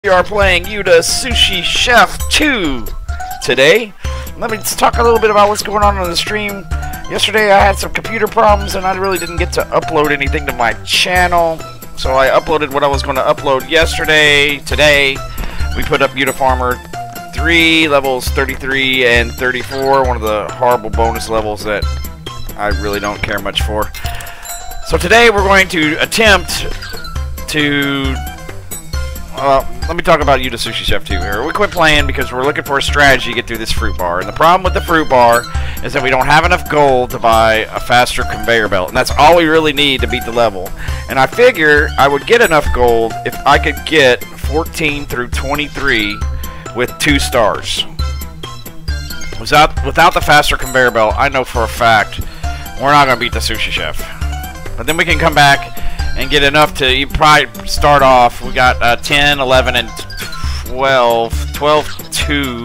We are playing Youda Sushi Chef 2 today. Let me talk a little bit about what's going on the stream. Yesterday I had some computer problems and I really didn't get to upload anything to my channel. So I uploaded what I was going to upload yesterday. Today we put up Youda Farmer 3, levels 33 and 34. One of the horrible bonus levels that I really don't care much for. So today we're going to attempt to... let me talk about Youda Sushi Chef 2 here. We quit playing because we're looking for a strategy to get through this fruit bar. And the problem with the fruit bar is that we don't have enough gold to buy a faster conveyor belt. And that's all we really need to beat the level. And I figure I would get enough gold if I could get 14 through 23 with 2 stars. Without the faster conveyor belt, I know for a fact we're not going to beat the Sushi Chef. But then we can come back and get enough to, you probably start off, we got 10, 11, and 12. 12, 2.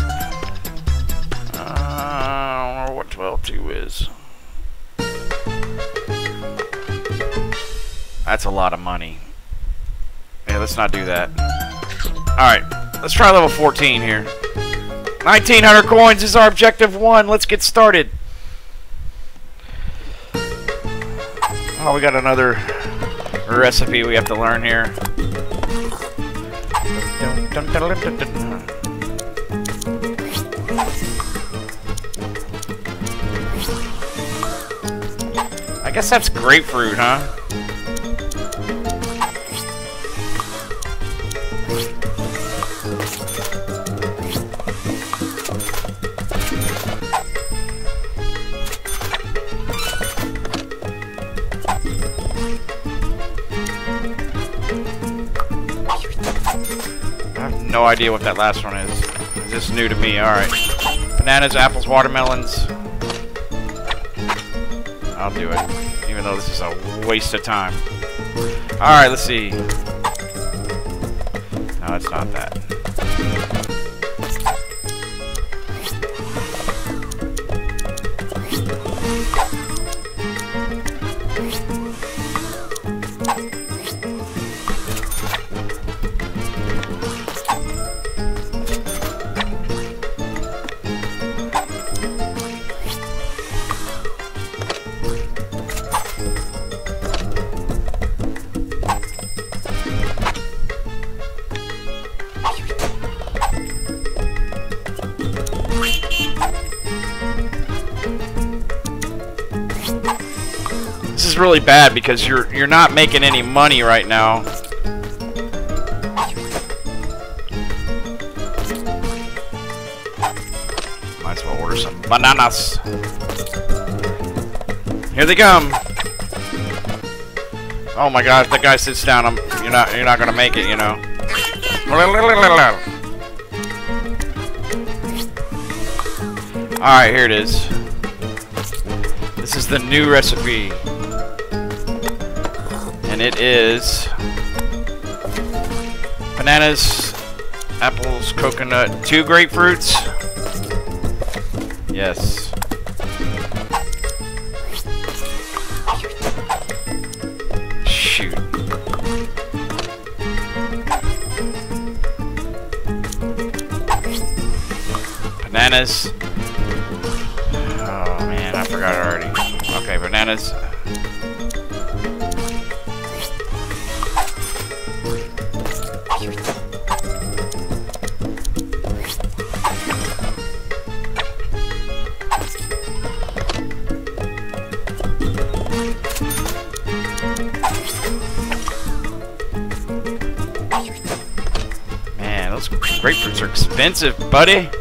I don't know what 12, 2 is. That's a lot of money. Yeah, let's not do that. Alright, let's try level 14 here. 1,900 coins is our objective 1. Let's get started. Oh, we got another recipe we have to learn here. I guess that's grapefruit, huh? No idea what that last one is. It's just new to me. Alright. Bananas, apples, watermelons. I'll do it. Even though this is a waste of time. Alright, let's see. No, it's not that. This is really bad because you're not making any money right now. Might as well order some bananas. Here they come. Oh my gosh, that guy sits down. You're not gonna make it, you know. Alright, here it is. This is the new recipe. And it is bananas, apples, coconut, 2 grapefruits. Yes. Shoot. Bananas. Oh man, I forgot already. Okay, bananas. Man, those grapefruits are expensive, buddy.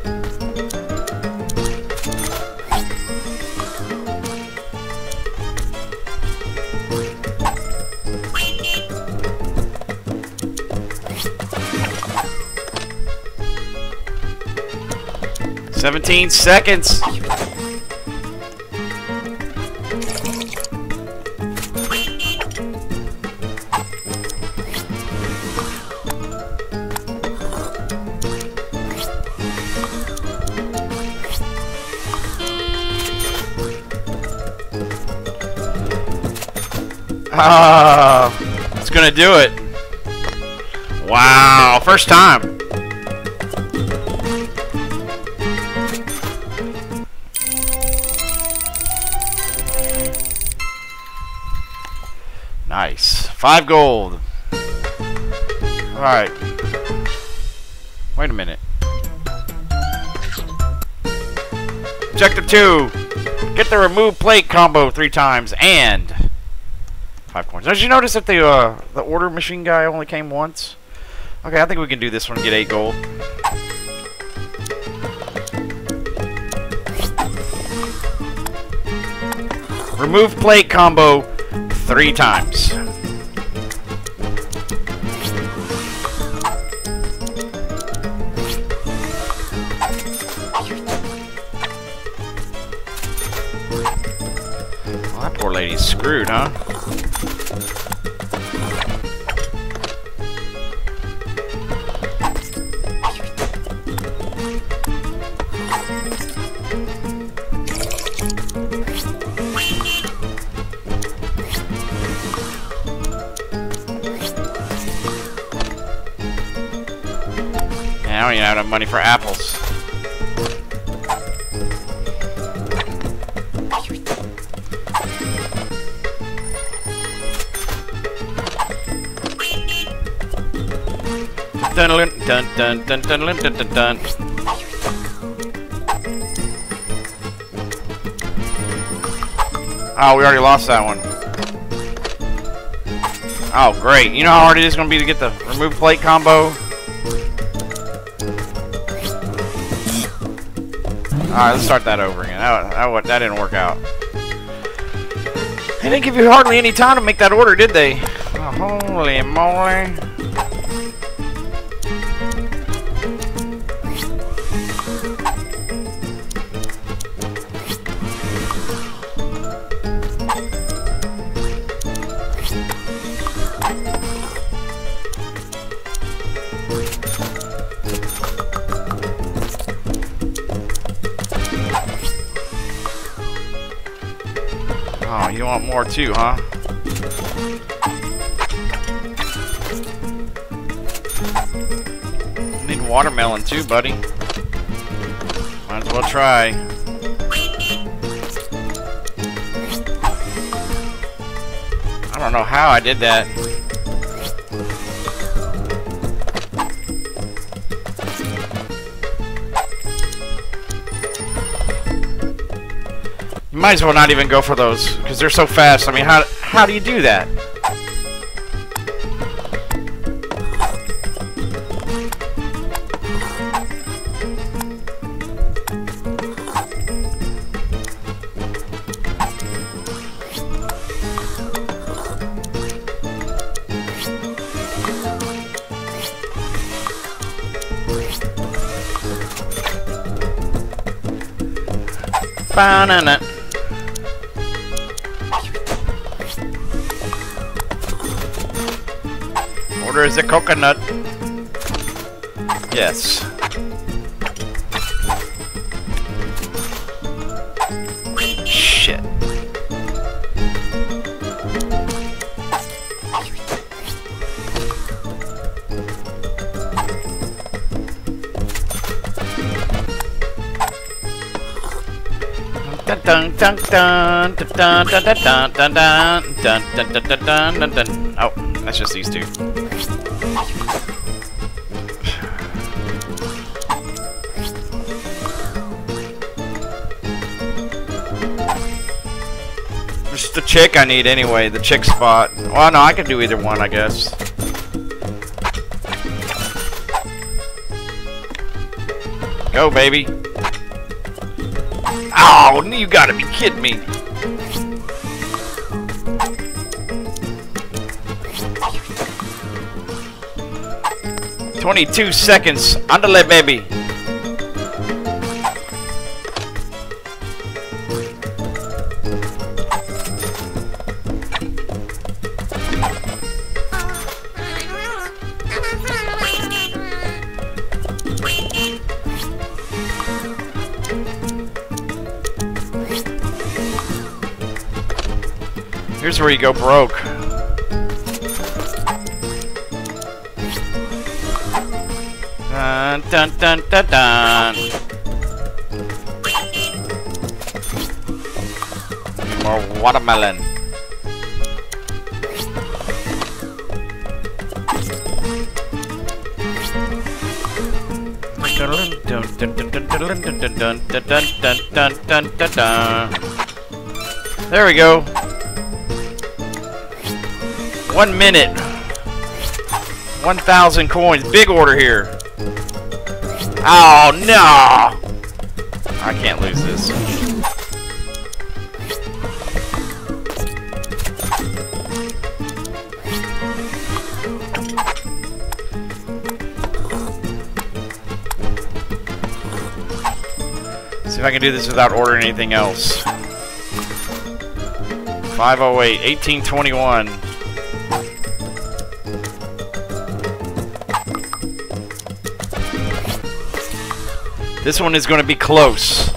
"17 seconds. It's gonna do it. Wow. Wow, first time. Nice. 5 gold. Alright. Wait a minute. Objective 2. Get the remove plate combo 3 times and 5 coins. Did you notice that the order machine guy only came once? Okay, I think we can do this one and get 8 gold. Remove plate combo 3 times. Well, that poor lady's screwed, huh? I don't even have enough money for apples. Dun dun dun dun dun dun dun dun dun. Oh, we already lost that one. Oh, great. You know how hard it is going to be to get the remove plate combo? Alright, let's start that over again. That didn't work out. They didn't give you hardly any time to make that order, did they? Oh, holy moly. Oh, you want more too, huh? I need watermelon too, buddy. Might as well try. I don't know how I did that. You might as well not even go for those, because they're so fast. I mean, how do you do that? Banana. Order is a coconut. Yes. Shit. Dun dun dun dun dun dun dun dun dun dun dun dun dun dun dun. Oh, that's just these two. Just the chick I need anyway, the chick spot. Well, no, I can do either one, I guess. Go, baby. Oh, you gotta be kidding me. "22 seconds. Underlay, baby." Here's where you go broke. Dun dun dun dun dun. More watermelon. There we go. 1 minute. 1,000 coins. Big order here. Oh no! I can't lose this. See if I can do this without ordering anything else. 508, 1821. This one is going to be close.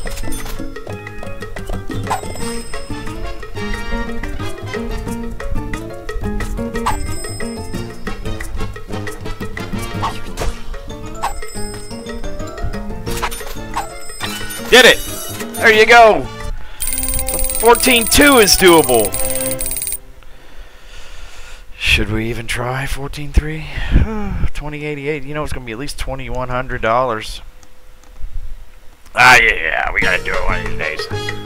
Did it! There you go! 14.2 is doable. Should we even try 14.3? 2088. You know it's going to be at least $2,100. Ah, yeah, we gotta do it one of these days.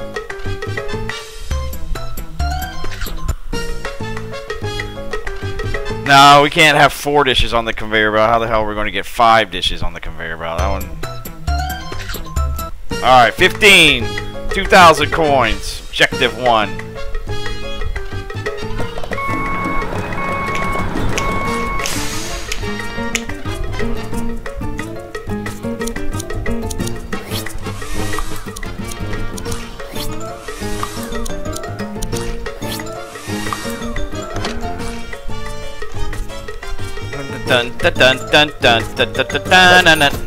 No, we can't have 4 dishes on the conveyor belt. How the hell are we going to get 5 dishes on the conveyor belt? That one. Alright, 15. 2,000 coins. Objective 1. Dun dun dun dun dun dun dun dun dun dun.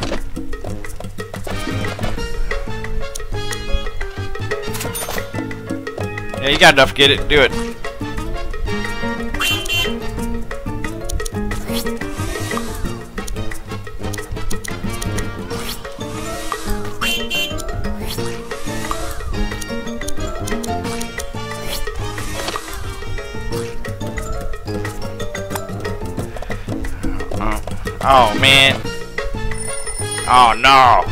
Yeah, you got enough. Get it. Do it. Oh man. Oh no.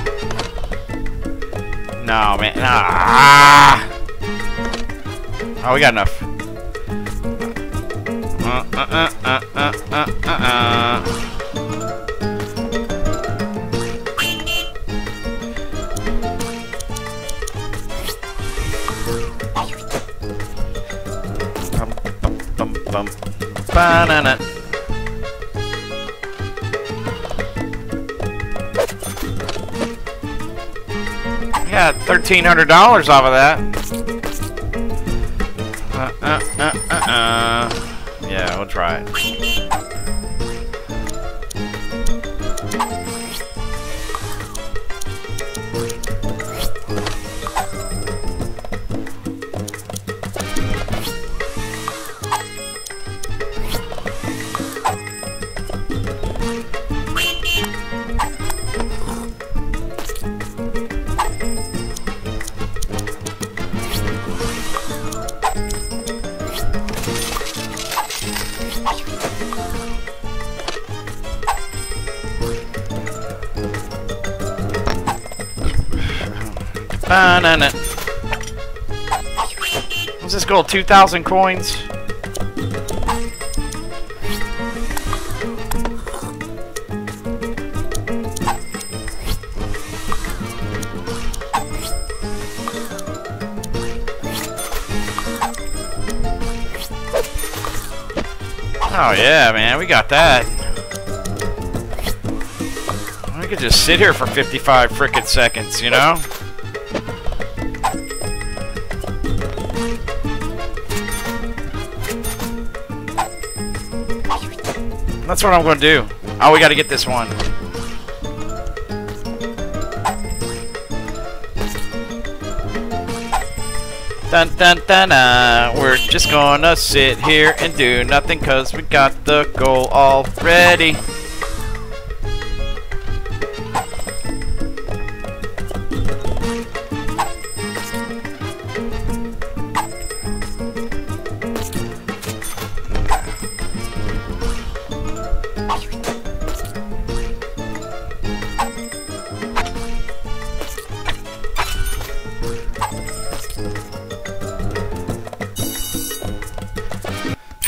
No man. Ah. Oh, we got enough. Banana. Yeah, $1,300 off of that. Yeah, we'll try it. Banana. What's this goal? 2,000 coins? Oh yeah, man, we got that. We could just sit here for 55 frickin' seconds, you know? That's what I'm going to do. Oh, we got to get this one. Dun dun dun dun. We're just going to sit here and do nothing because we got the goal already.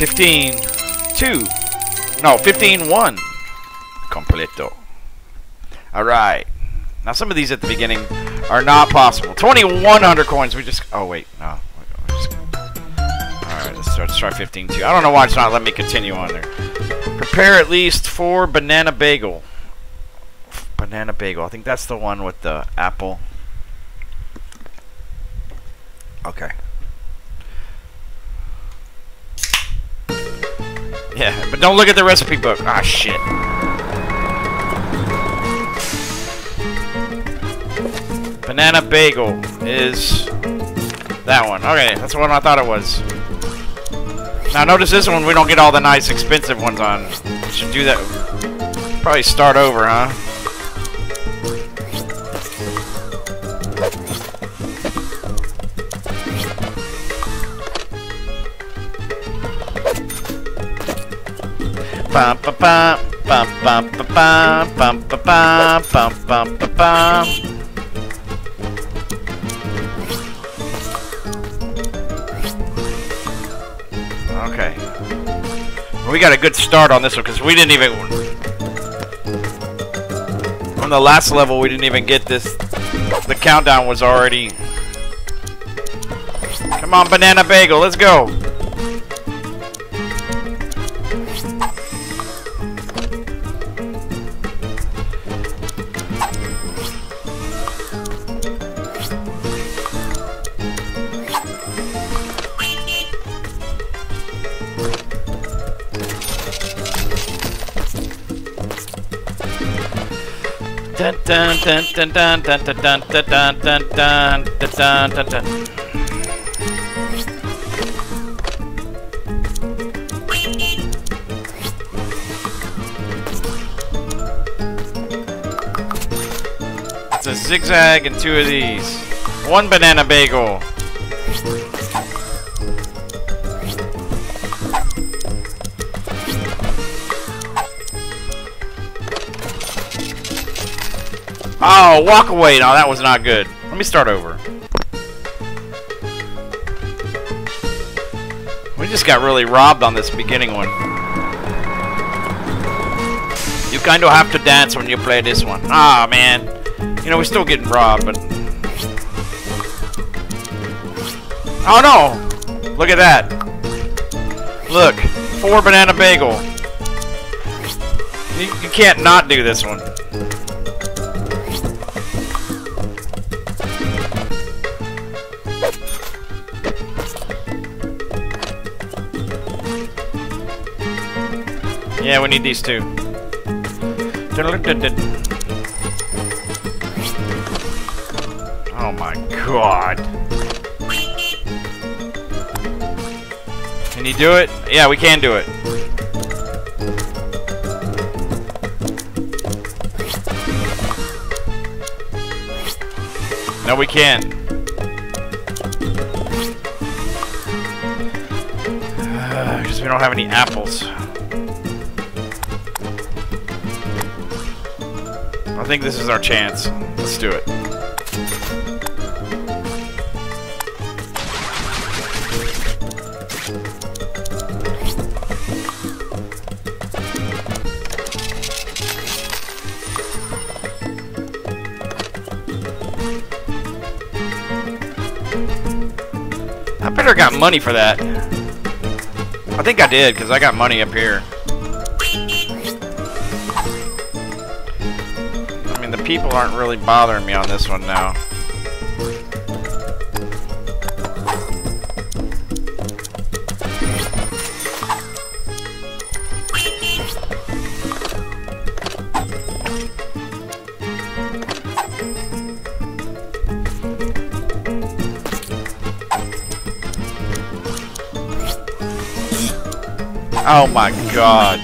15, 2. No, 15, 1. Completo. Alright. Now some of these at the beginning are not possible. 2,100 coins. We just... Oh, wait. No. Alright, let's try 15, 2. I don't know why it's not letting me continue on there. Prepare at least 4 banana bagel. Banana bagel. I think that's the one with the apple. Okay. Yeah, but don't look at the recipe book. Ah, shit. Banana bagel is that one. Okay, that's the one I thought it was. Now notice this one we don't get all the nice expensive ones on. We should do that. Probably start over, huh? Bum ba bum bum bum ba bum bum ba bum bum bum ba bum. Okay. We got a good start on this one because we didn't even... On the last level, we didn't even get this. The countdown was already... Come on, banana bagel, let's go. Dun dun dun dun dun dun dun dun dun dun dun dun dun dun. It's a zigzag and 2 of these. 1 banana bagel. Oh, walk away. No, that was not good. Let me start over. We just got really robbed on this beginning one. You kind of have to dance when you play this one. Ah, man. You know, we're still getting robbed, but... Oh, no! Look at that. Look. 4 banana bagel. You can't not do this one. Yeah, we need these 2. Oh my god. Can you do it? Yeah, we can do it. No, we can't. Because we don't have any apples. I think this is our chance. Let's do it. I better got money for that. I think I did, because I got money up here. The people aren't really bothering me on this one now. Oh my god.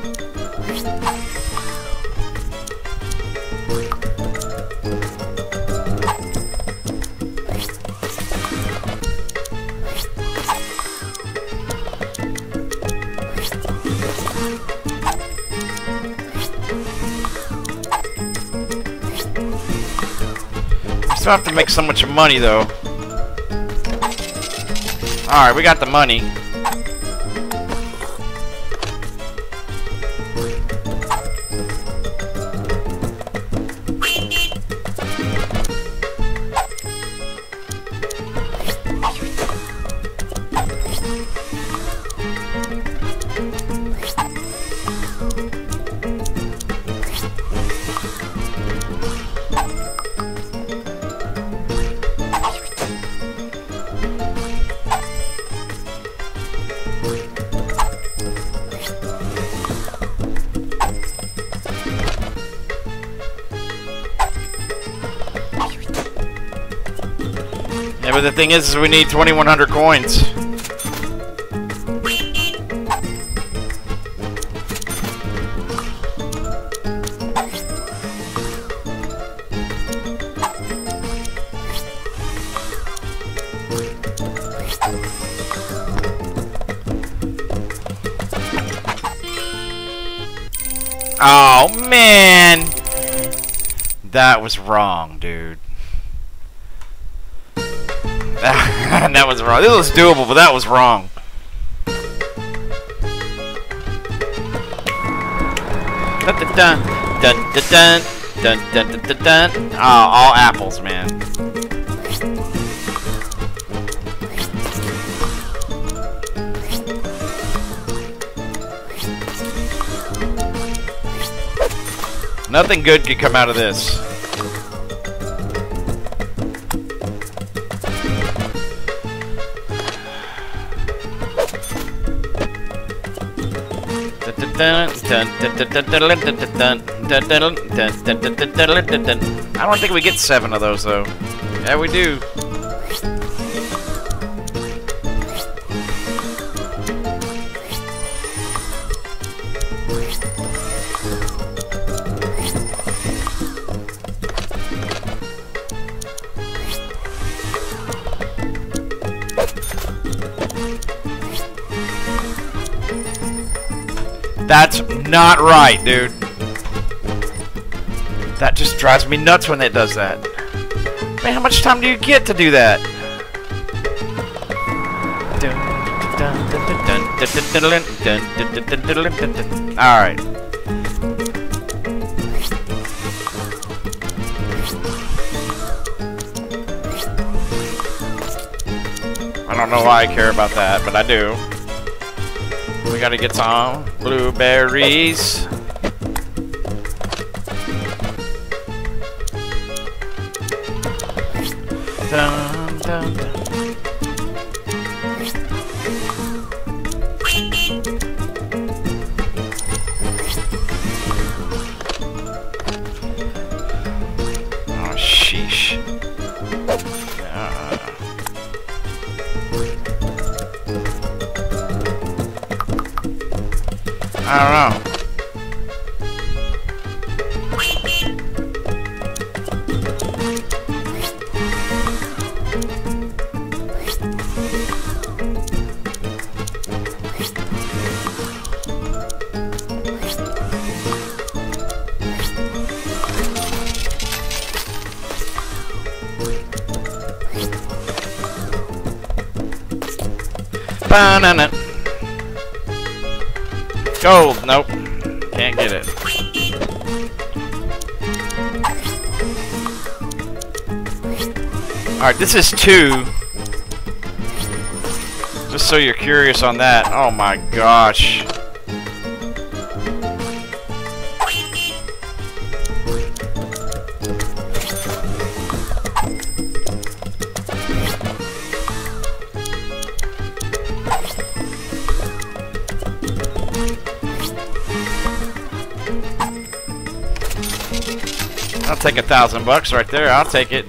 Still have to make so much money though. Alright, we got the money. but the thing is we need 2,100 coins. Oh, man! That was wrong, dude. That was wrong. This was doable, but that was wrong. Dun dun dun dun dun dun dun dun dun. Oh, all apples, man. Nothing good could come out of this. I don't think we get 7 of those though. Yeah, we do. That's not right, dude. That just drives me nuts when it does that. Man, how much time do you get to do that? Alright. I don't know why I care about that, but I do. We gotta get some blueberries. Dun, dun, dun. Oh, sheesh. I don't know. Banana. Gold. Nope. Can't get it. Alright, this is 2. Just so you're curious on that. Oh my gosh. I'll take $1,000 right there. I'll take it.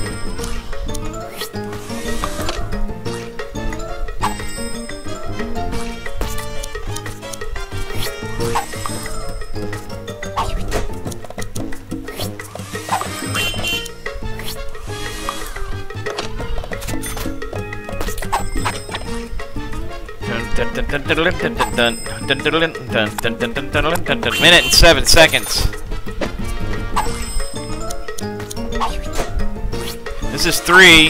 Minute and 7 seconds. This is 3.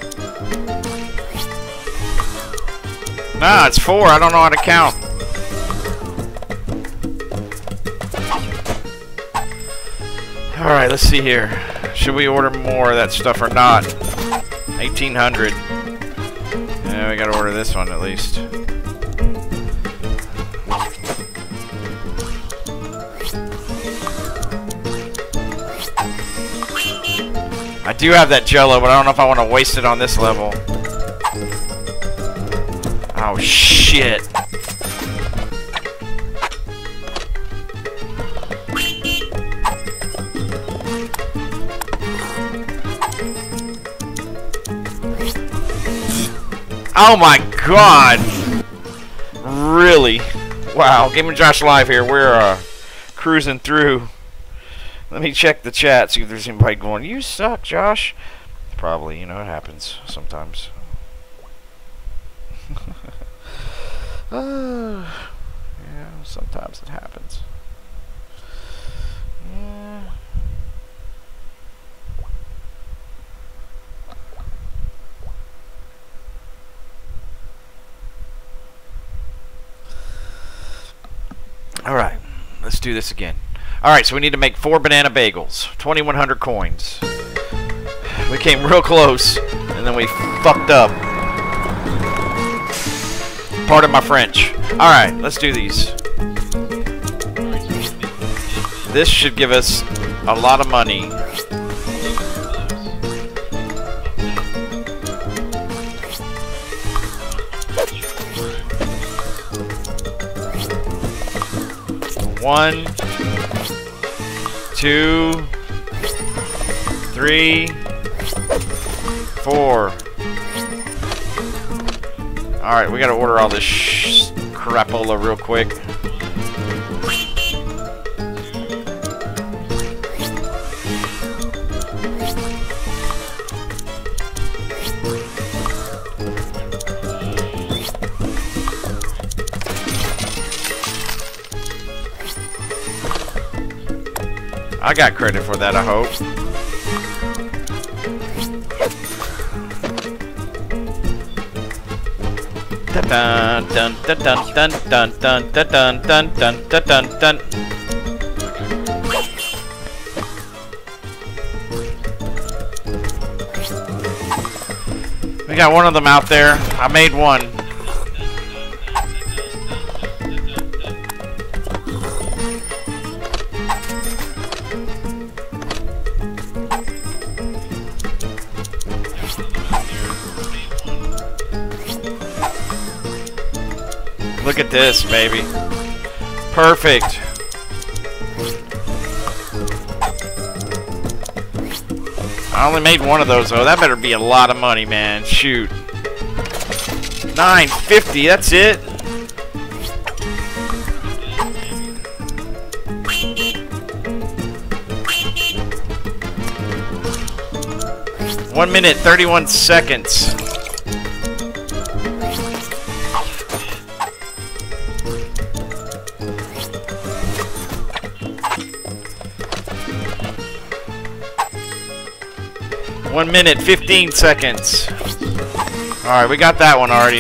Nah, it's 4. I don't know how to count. Alright, let's see here. Should we order more of that stuff or not? 1,800. Yeah, we gotta order this one at least. I do have that Jello, but I don't know if I want to waste it on this level. Oh, shit. Oh my god! Really? Wow, Gamin Josh Live here. We're cruising through. Let me check the chat, see if there's anybody going, "You suck, Josh." Probably, you know, it happens sometimes. Yeah, sometimes it happens. Yeah. Alright, let's do this again. Alright, so we need to make 4 banana bagels. 2,100 coins. We came real close, and then we fucked up. Pardon my French. Alright, let's do these. This should give us a lot of money. One, 2, 3, 4. Alright, we gotta order all this crapola real quick. I got credit for that, I hope. Dun dun dun dun dun dun dun dun dun dun dun dun dun. We got one of them out there. I made one. Look at this, baby. Perfect. I only made one of those, though. That better be a lot of money, man. Shoot. $9.50, that's it? One minute, 31 seconds. One minute, 15 seconds. Alright, we got that one already.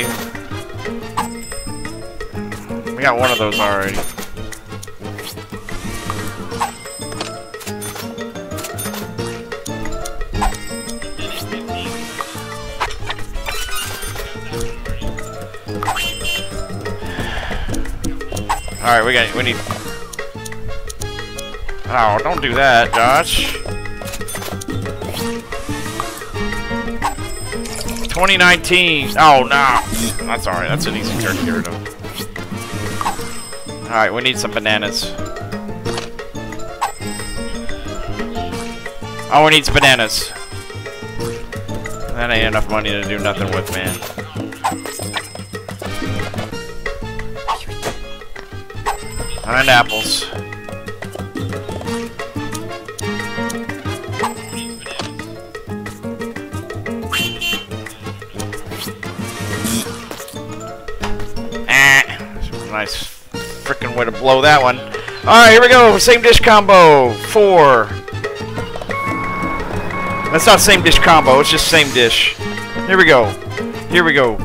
We got one of those already. Alright, we need... Oh, don't do that, Josh. 2019. Oh, no. That's alright. That's an easy turn to get rid of. Alright, we need some bananas. Oh, we need some bananas. That ain't enough money to do nothing with, man. And apples. Nice freaking way to blow that one. Alright, here we go. Same dish combo. 4. That's not same dish combo. It's just same dish. Here we go. Here we go.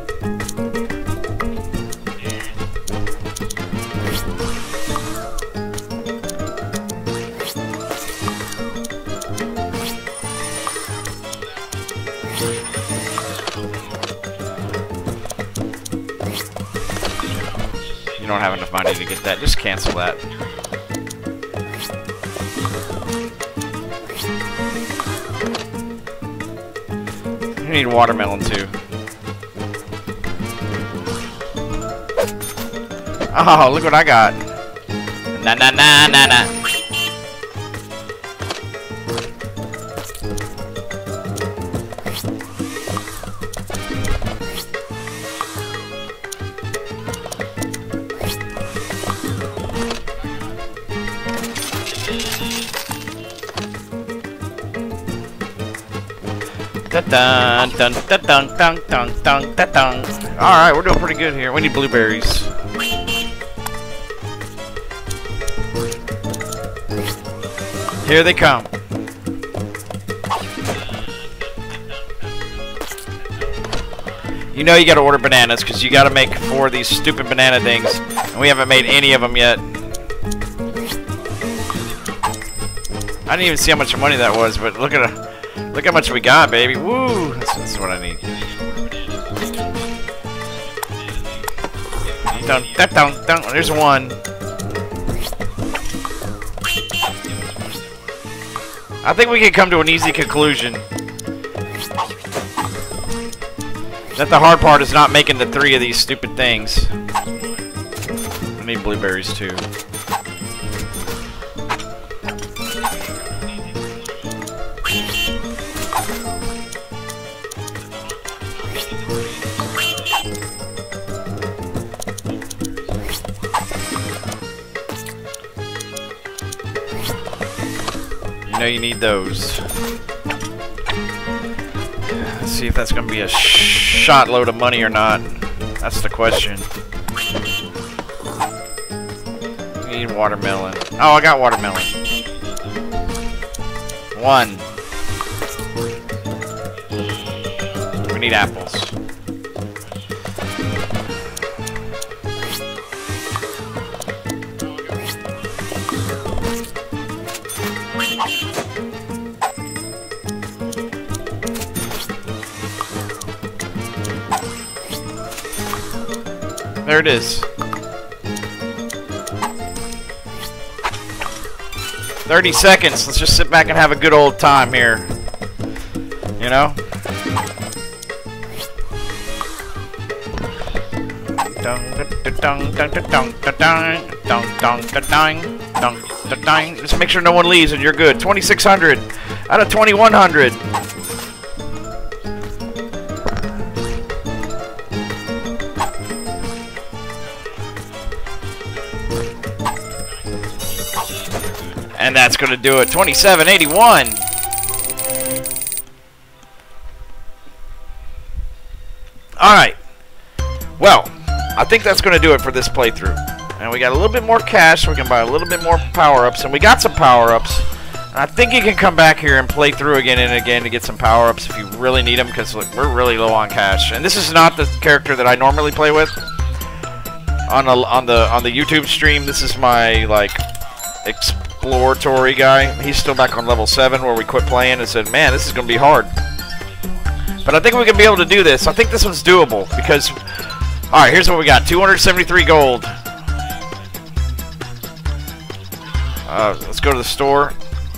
You don't have enough money to get that. Just cancel that. You need watermelon too. Oh, look what I got. Na na na na na. Alright, we're doing pretty good here. We need blueberries. Here they come. You know you gotta order bananas because you gotta make 4 of these stupid banana things, and we haven't made any of them yet. I didn't even see how much money that was, but look how much we got, baby. Woo! This is what I need. There's one. I think we can come to an easy conclusion that the hard part is not making the 3 of these stupid things. I need blueberries too. You know you need those. Let's see if that's going to be a shot load of money or not. That's the question. We need watermelon. Oh, I got watermelon. 1. We need apples. There it is. 30 seconds. Let's just sit back and have a good old time here. You know? Just make sure no one leaves and you're good. 2,600 out of 2,100. And that's going to do it. 2781. Alright. Well, I think that's going to do it for this playthrough. And we got a little bit more cash, so we can buy a little bit more power-ups. And we got some power-ups. And I think you can come back here and play through again and again to get some power-ups if you really need them, because we're really low on cash. And this is not the character that I normally play with on the YouTube stream. This is my, like, exploratory guy. He's still back on level 7 where we quit playing and said, man, this is going to be hard. But I think we can be able to do this. I think this one's doable because, alright, here's what we got. 273 gold. Let's go to the store.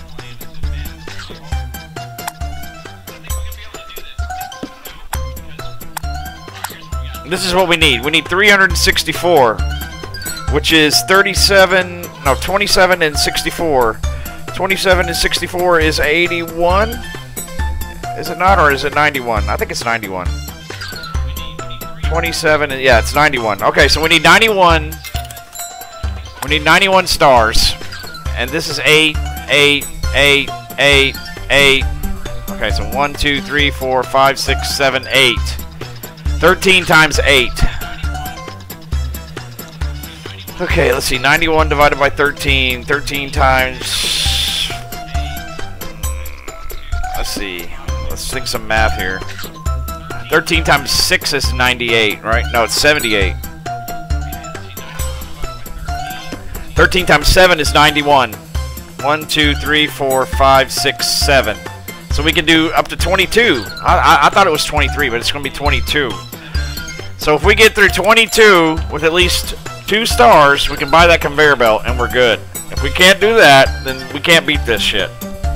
This is what we need. We need 364, which is 27 and 64. 27 and 64 is 81. Is it not, or is it 91? I think it's 91. 27 and yeah, it's 91. Okay, so we need 91. We need 91 stars, and this is 8, 8, 8, 8, 8. Okay, so 1, 2, 3, 4, 5, 6, 7, 8. 13 times 8. Okay, let's see. 91 divided by 13. 13 times... Let's see. Let's think some math here. 13 times 6 is 98, right? No, it's 78. 13 times 7 is 91. 1, 2, 3, 4, 5, 6, 7. So we can do up to 22. I thought it was 23, but it's going to be 22. So if we get through 22 with at least 2 stars, we can buy that conveyor belt and we're good. If we can't do that, then we can't beat this shit.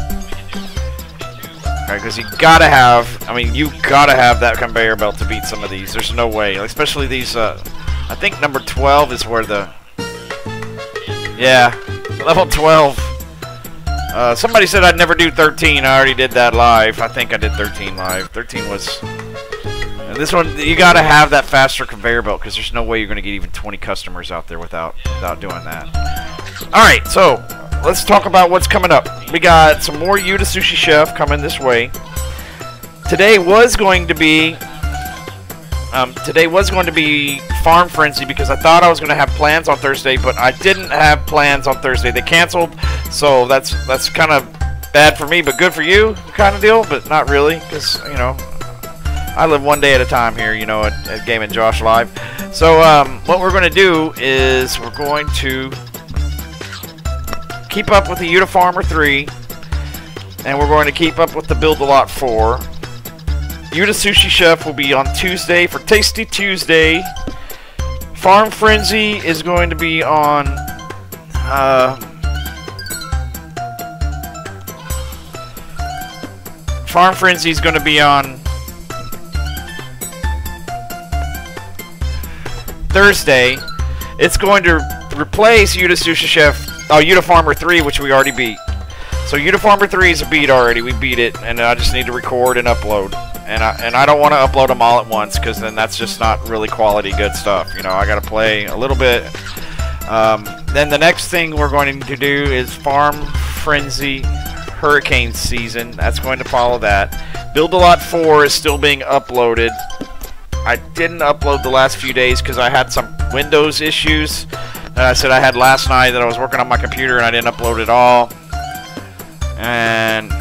Okay, because you gotta have, you gotta have that conveyor belt to beat some of these. There's no way, especially these, I think number 12 is where the, yeah, level 12. Somebody said I'd never do 13. I already did that live. I think I did 13 live. 13 was... And this one, you got to have that faster conveyor belt because there's no way you're going to get even 20 customers out there without doing that. Alright, so let's talk about what's coming up. We got some more Youda Sushi Chef coming this way. Today was going to be Farm Frenzy because I thought I was going to have plans on Thursday, but I didn't have plans on Thursday. They canceled, so that's kind of bad for me, but good for you, kind of deal. But not really, because you know I live one day at a time here, you know, at Gamin Josh Live. So what we're going to do is we're going to keep up with the Youda Farmer 3, and we're going to keep up with the Build a Lot 4. Youda Sushi Chef will be on Tuesday for Tasty Tuesday. Farm Frenzy is going to be on Farm Frenzy is going to be on Thursday. It's going to replace Youda Sushi Chef, Youda Farmer 3, which we already beat. So Youda Farmer 3 is a beat already. We beat it, and I just need to record and upload. And I don't want to upload them all at once, because then that's just not really quality good stuff. You know, I got to play a little bit. Then the next thing we're going to do is Farm Frenzy Hurricane Season. That's going to follow that. Build a Lot 4 is still being uploaded. I didn't upload the last few days because I had some Windows issues that I said I had last night that I was working on my computer, and I didn't upload it all. And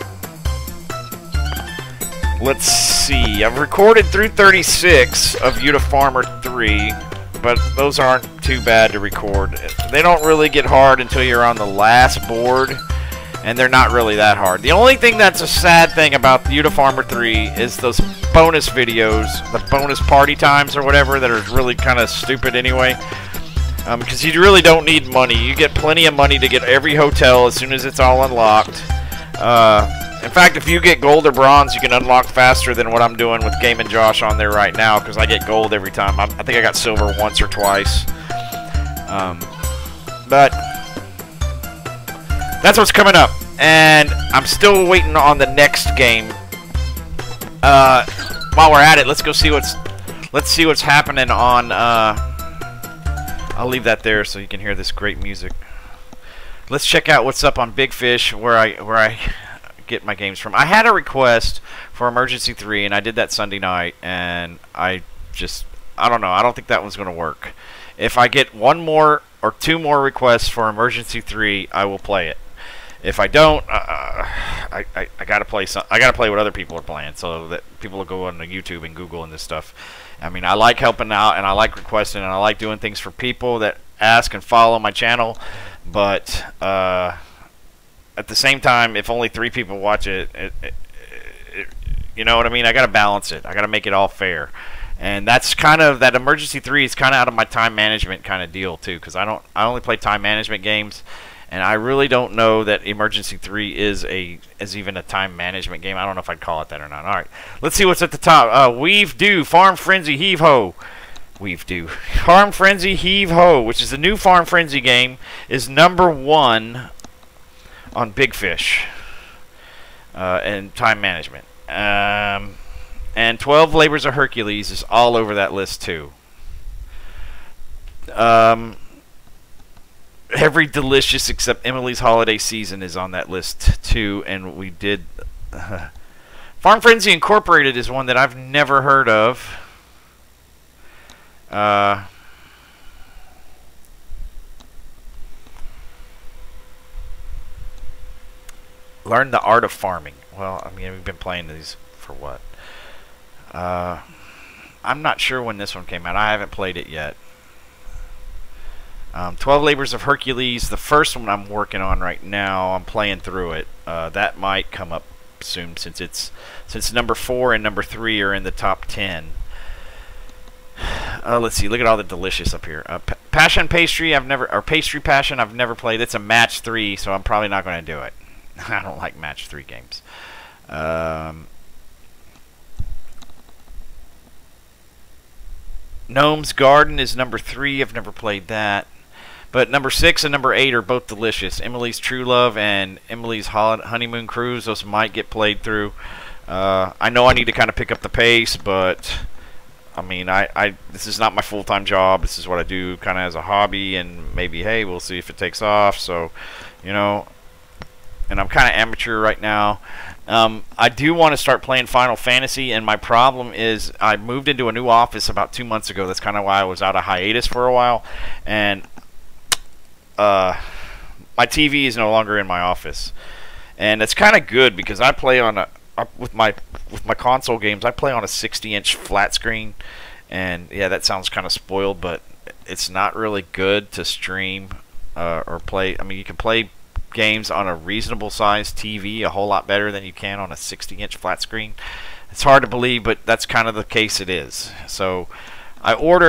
let's see, I've recorded through 36 of Youda Farmer 3, but those aren't too bad to record. They don't really get hard until you're on the last board, and they're not really that hard. The only thing that's a sad thing about Youda Farmer 3 is those bonus videos, the bonus party times or whatever, that are really kind of stupid anyway. Because you really don't need money. You get plenty of money to get every hotel as soon as it's all unlocked. In fact, if you get gold or bronze, you can unlock faster than what I'm doing with Gamin Josh on there right now, because I get gold every time. I think I got silver once or twice. But that's what's coming up. And I'm still waiting on the next game. While we're at it, let's see what's happening on I'll leave that there so you can hear this great music. Let's check out what's up on Big Fish, where I get my games from. I had a request for Emergency 3, and I did that Sunday night, and I don't know. I don't think that one's going to work. If I get one more or two more requests for Emergency 3, I will play it. If I don't, I gotta play I gotta play what other people are playing, so that people will go on YouTube and Google and this stuff. I mean, I like helping out, and I like requesting, and I like doing things for people that ask and follow my channel. But at the same time, if only 3 people watch it, you know what I mean? I gotta balance it. I gotta make it all fair. And that's kind of, that Emergency 3 is kind of out of my time management kind of deal too, because I only play time management games. And I really don't know that Emergency 3 is even a time management game. I don't know if I'd call it that or not. All right, let's see what's at the top. Weave Do, Farm Frenzy, Heave Ho. Weave Do, Farm Frenzy, Heave Ho, which is the new Farm Frenzy game, is #1 on Big Fish and time management. And 12 Labors of Hercules is all over that list too. Every Delicious except Emily's Holiday Season is on that list too, and we did Farm Frenzy Incorporated is one that I've never heard of. Learn the Art of Farming. Well, I mean, we've been playing these for what? I'm not sure when this one came out. I haven't played it yet. 12 Labors of Hercules, the first one I'm working on right now. I'm playing through it. That might come up soon, since number 4 and number 3 are in the top 10. Let's see. Look at all the delicious up here. Passion Pastry, Pastry Passion, I've never played. It's a match 3, so I'm probably not going to do it. I don't like match 3 games. Gnome's Garden is number 3. I've never played that. But number 6 and number 8 are both delicious. Emily's True Love and Emily's Honeymoon Cruise. Those might get played through. I know I need to kind of pick up the pace, but I mean, this is not my full-time job. This is what I do kind of as a hobby, and maybe, hey, we'll see if it takes off. So, you know, and I'm kind of amateur right now. I do want to start playing Final Fantasy, and my problem is I moved into a new office about 2 months ago. That's kind of why I was out of hiatus for a while, and my TV is no longer in my office, and it's kind of good because I play on with my console games. I play on a 60-inch flat screen, and yeah, that sounds kind of spoiled, but it's not really good to stream or play. I mean, you can play games on a reasonable sized TV a whole lot better than you can on a 60-inch flat screen. It's hard to believe, but that's kind of the case it is. So I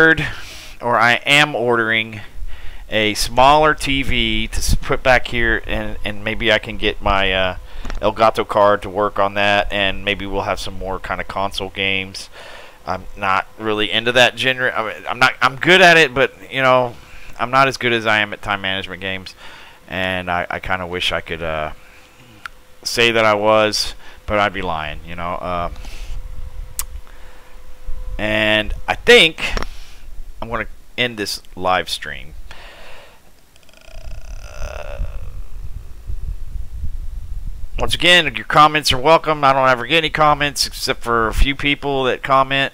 am ordering a smaller TV to put back here, and maybe I can get my Elgato card to work on that, and maybe we'll have some more kind of console games. I'm not really into that genre. I mean, I'm good at it, but you know, I'm not as good as I am at time management games. And I kind of wish I could say that I was, but I'd be lying, you know. And I think I'm going to end this live stream. Once again, your comments are welcome. I don't ever get any comments except for a few people that comment.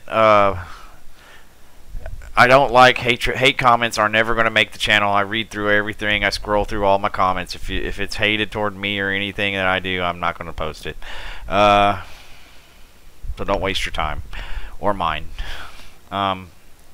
I don't like hate comments are never going to make the channel. I read through everything. I scroll through all my comments. If it's hated toward me or anything that I do, I'm not going to post it. So don't waste your time or mine. And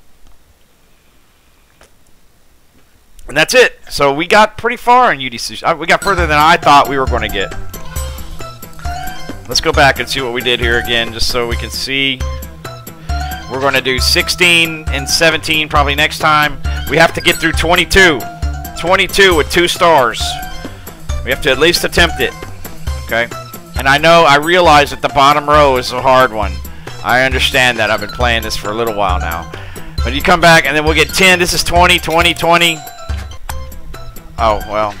that's it. So we got pretty far in Sushi. We got further than I thought we were going to get. Let's go back and see what we did here again, just so we can see. We're going to do 16 and 17 probably next time. We have to get through 22. 22 with 2 stars. We have to at least attempt it. Okay? And I realize that the bottom row is a hard one. I understand that. I've been playing this for a little while now. But you come back and then we'll get 10. This is 20, 20, 20. Oh, well.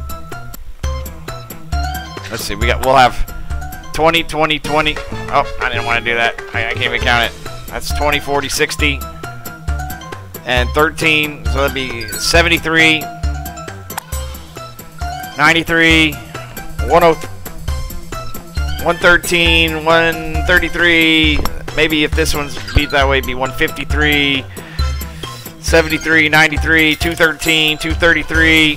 Let's see. We'll have 20, 20, 20. Oh, I didn't want to do that. I can't even count it. That's 20, 40, 60, and 13, so that'd be 73, 93, 113, 133, maybe if this one's beat that way, it'd be 153, 73, 93, 213, 233,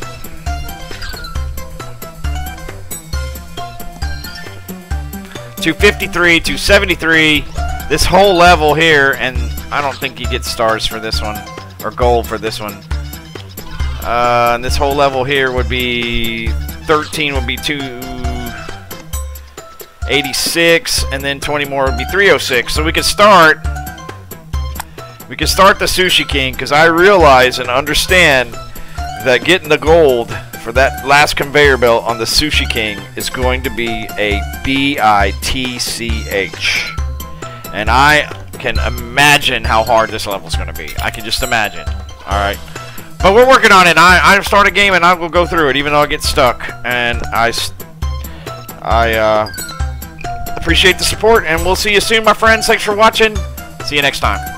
253, 273. This whole level here, and I don't think you get stars for this one, or gold for this one. And this whole level here would be 13 would be 286, and then 20 more would be 306. So we could start the Sushi King, because I realize and understand that getting the gold for that last conveyor belt on the Sushi King is going to be a bitch. And I can imagine how hard this level is going to be. I can just imagine. Alright. But we're working on it. I start a game and I will go through it, even though I get stuck. And I appreciate the support. And we'll see you soon, my friends. Thanks for watching. See you next time.